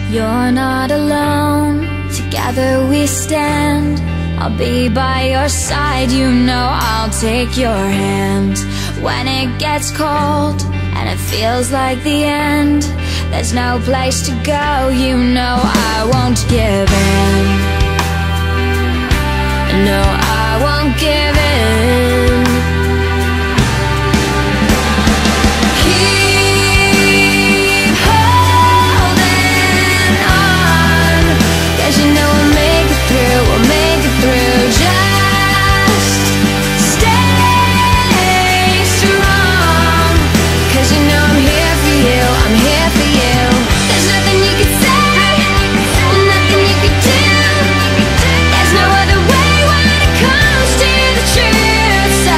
You're not alone, together we stand. I'll be by your side, you know I'll take your hand. When it gets cold and it feels like the end, there's no place to go, you know I won't give in. No, I won't give in. Keep holding on, 'cause you know we'll make it through, we'll make it through. Just stay strong, 'cause you know I'm here for you, I'm here for you. There's nothing you could say, nothing you could do. There's no other way when it comes to the truth. So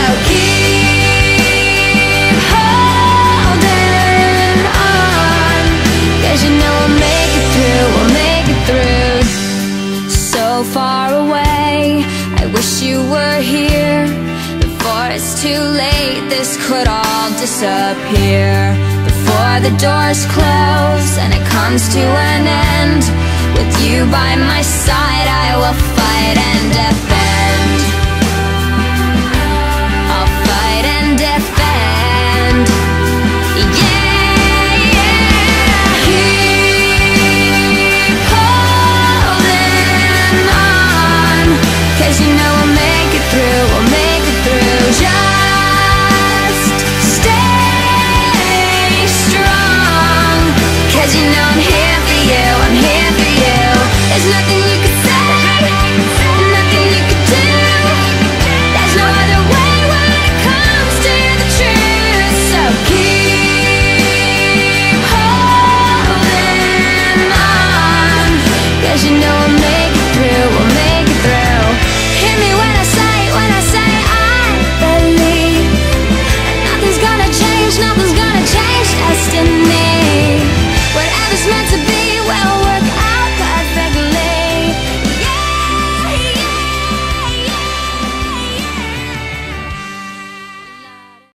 keep holding on, 'cause you know we'll make it through, we'll make it through. So far away, I wish you were here. Before it's too late, this could all disappear. Before the doors close and it comes to an end, with you by my side I will fight and